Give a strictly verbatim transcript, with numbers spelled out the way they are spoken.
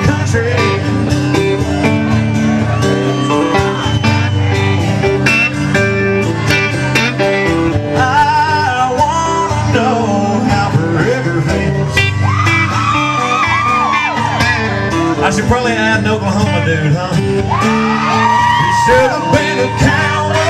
country. I wanna know how forever feels. I should probably add an Oklahoma dude, huh? He should have been a cowboy.